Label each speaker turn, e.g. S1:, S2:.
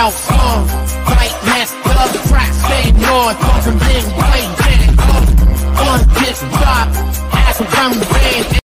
S1: south, right, left, up, track, stay north, talking big, play, get it, on this drop, ass around the band.